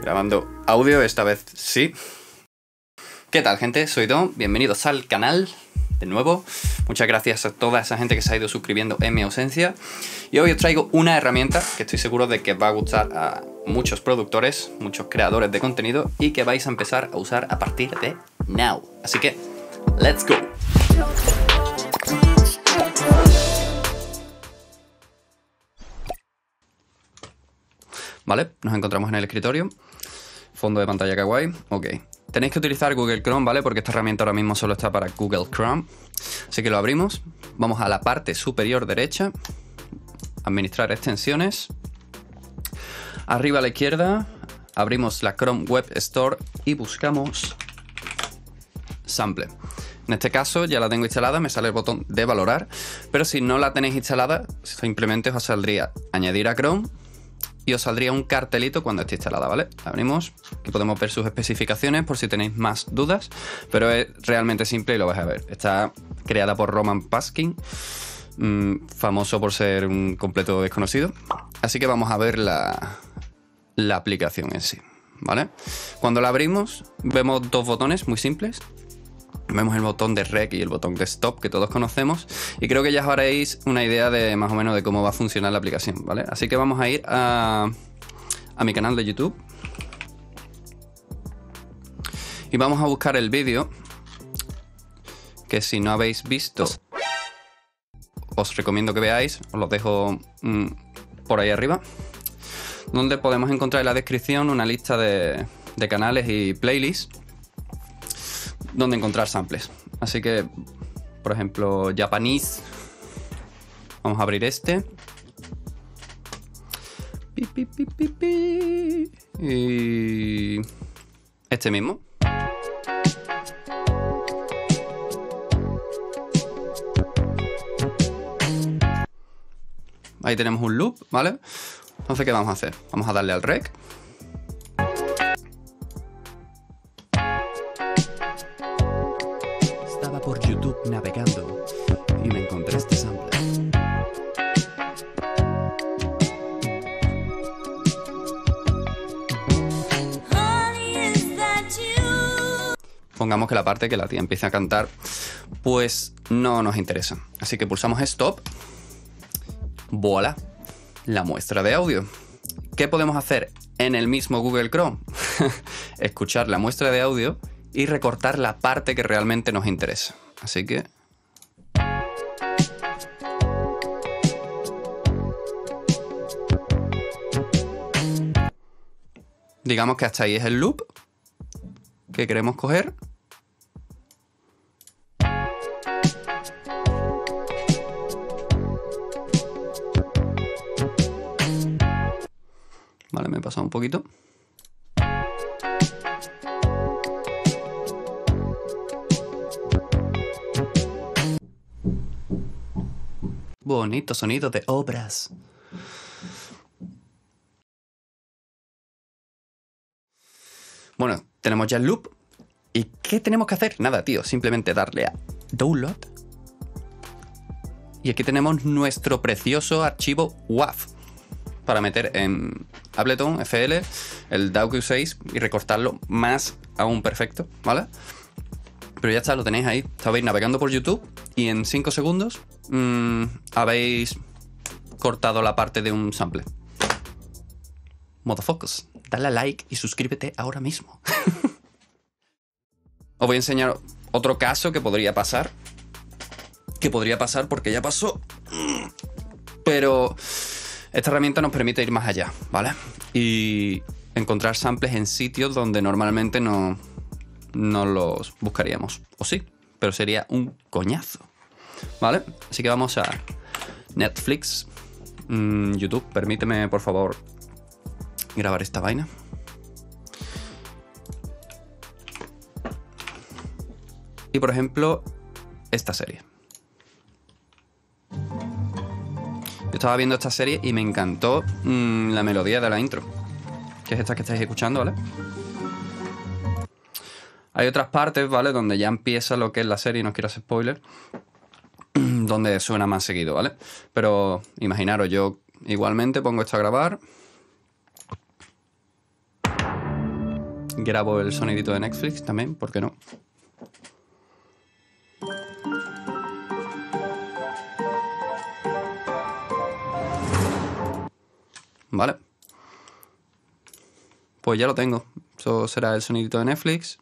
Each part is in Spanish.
grabando audio, esta vez sí. ¿Qué tal, gente? Soy Dom, bienvenidos al canal de nuevo. Muchas gracias a toda esa gente que se ha ido suscribiendo en mi ausencia. Y hoy os traigo una herramienta que estoy seguro de que va a gustar a muchos productores, muchos creadores de contenido y que vais a empezar a usar a partir de now. Así que, let's go. Vale, nos encontramos en el escritorio. Fondo de pantalla kawaii. Ok. Tenéis que utilizar Google Chrome, ¿vale? Porque esta herramienta ahora mismo solo está para Google Chrome. Así que lo abrimos. Vamos a la parte superior derecha. Administrar extensiones. Arriba a la izquierda abrimos la Chrome Web Store y buscamos Sample. En este caso ya la tengo instalada, me sale el botón de valorar. Pero si no la tenéis instalada, simplemente os saldría añadir a Chrome. Y os saldría un cartelito cuando esté instalada, ¿vale? La abrimos, aquí podemos ver sus especificaciones por si tenéis más dudas, pero es realmente simple y lo vais a ver. Está creada por Roman Paskin, famoso por ser un completo desconocido. Así que vamos a ver la aplicación en sí, ¿vale? Cuando la abrimos vemos dos botones muy simples. Vemos el botón de Rec y el botón de Stop, que todos conocemos. Y creo que ya os haréis una idea de más o menos de cómo va a funcionar la aplicación, ¿vale? Así que vamos a ir a mi canal de YouTube. Y vamos a buscar el vídeo que si no habéis visto, os recomiendo que veáis. Os lo dejo por ahí arriba. Donde podemos encontrar en la descripción una lista de canales y playlists donde encontrar samples. Así que, por ejemplo, Japanese. Vamos a abrir este. Y este mismo. Ahí tenemos un loop, ¿vale? Entonces, ¿qué vamos a hacer? Vamos a darle al rec. Estaba por YouTube navegando y me encontré este sample. Pongamos que la parte que la tía empiece a cantar, pues no nos interesa. Así que pulsamos Stop. ¡Voilà! La muestra de audio. ¿Qué podemos hacer en el mismo Google Chrome? Escuchar la muestra de audio y recortar la parte que realmente nos interesa. Así que digamos que hasta ahí es el loop que queremos coger. Vale, me he pasado un poquito. Bonito sonido de obras. Bueno, tenemos ya el loop. ¿Y qué tenemos que hacer? Nada, tío. Simplemente darle a Download. Y aquí tenemos nuestro precioso archivo WAV para meter en Ableton FL el DAW que uséis y recortarlo más aún perfecto, ¿vale? Pero ya está, lo tenéis ahí. Estabais navegando por YouTube y en 5 segundos habéis cortado la parte de un sample. Motherfuckers, dale a like y suscríbete ahora mismo. Os voy a enseñar otro caso que podría pasar. Que podría pasar porque ya pasó. Pero esta herramienta nos permite ir más allá, ¿vale? Y encontrar samples en sitios donde normalmente no los buscaríamos. O sí, pero sería un coñazo, ¿vale? Así que vamos a Netflix. YouTube, permíteme, por favor, grabar esta vaina. Y, por ejemplo, esta serie. Yo estaba viendo esta serie y me encantó la melodía de la intro, que es esta que estáis escuchando, ¿vale? Hay otras partes, ¿vale? Donde ya empieza lo que es la serie, no quiero hacer spoiler, donde suena más seguido, ¿vale? Pero imaginaros, yo igualmente pongo esto a grabar grabo el sonidito de Netflix también, ¿por qué no? Vale. Pues ya lo tengo. Eso será el sonidito de Netflix.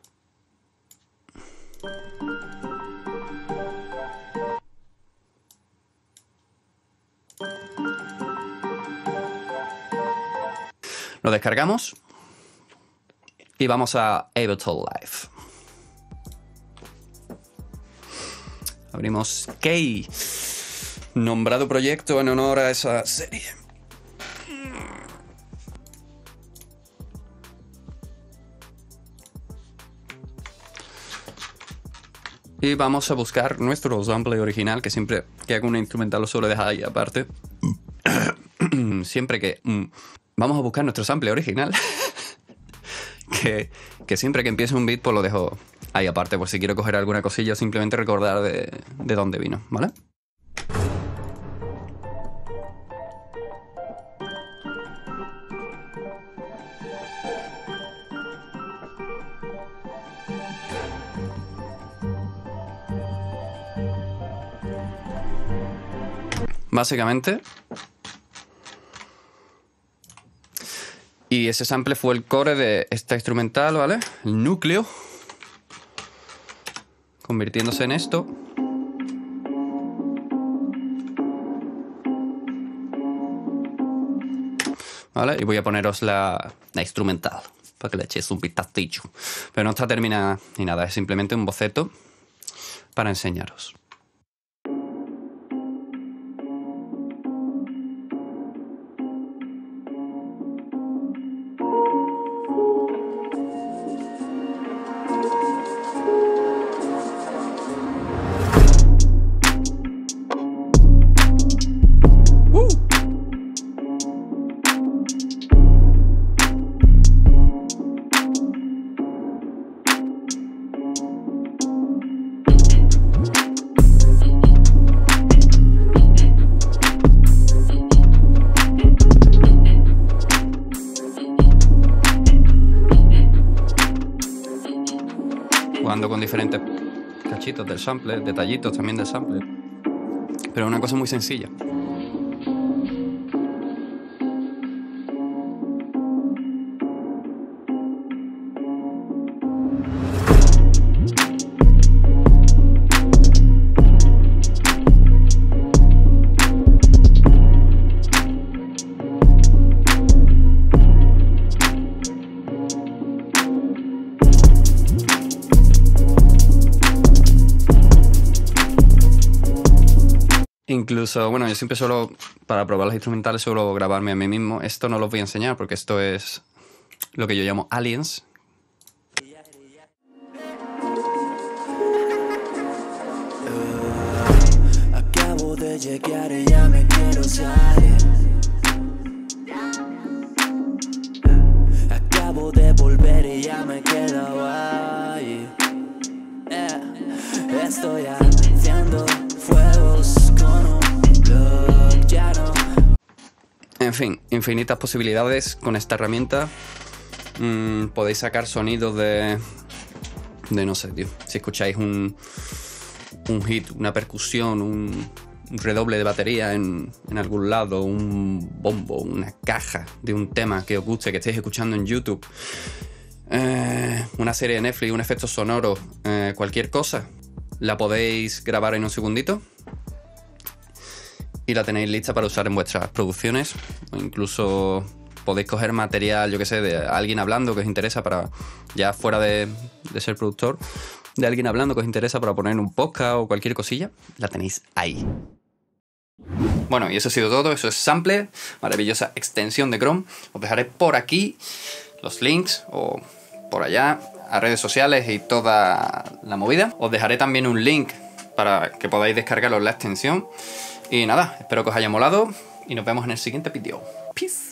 Lo descargamos y vamos a Ableton Live. Abrimos Key, nombrado proyecto en honor a esa serie. Y vamos a buscar nuestro sample original, que siempre que hago un instrumental lo suelo dejar ahí aparte. Siempre que... Vamos a buscar nuestro sample original. que siempre que empiece un beat pues lo dejo ahí aparte, por si quiero coger alguna cosilla o simplemente recordar de dónde vino, ¿vale? Básicamente. Y ese sample fue el core de esta instrumental, ¿vale? El núcleo. Convirtiéndose en esto. ¿Vale? Y voy a poneros la instrumental para que le echéis un vistacillo. Pero no está terminada ni nada, es simplemente un boceto para enseñaros. Jugando con diferentes cachitos del sample, detallitos también del sample, pero una cosa muy sencilla. Incluso, bueno, yo siempre suelo, para probar los instrumentales, suelo grabarme a mí mismo. Esto no los voy a enseñar porque esto es lo que yo llamo aliens. Acabo de llegar y ya me quiero salir. Acabo de volver y ya me he quedado ahí. Estoy haciendo fuegos con un blog, ya no. En fin, infinitas posibilidades con esta herramienta. Podéis sacar sonidos de no sé, tío. Si escucháis un hit, una percusión, un redoble de batería en algún lado, un bombo, una caja de un tema que os guste, que estéis escuchando en YouTube, una serie de Netflix, un efecto sonoro, cualquier cosa, la podéis grabar en un segundito y la tenéis lista para usar en vuestras producciones. O incluso podéis coger material, yo que sé, de alguien hablando que os interesa para, ya fuera de ser productor, de alguien hablando que os interesa para poner un podcast o cualquier cosilla, la tenéis ahí. Bueno, y eso ha sido todo. Eso es Sample, maravillosa extensión de Chrome. Os dejaré por aquí los links o por allá a redes sociales y toda la movida. Os dejaré también un link para que podáis descargaros la extensión. Y nada, espero que os haya molado y nos vemos en el siguiente vídeo. Peace.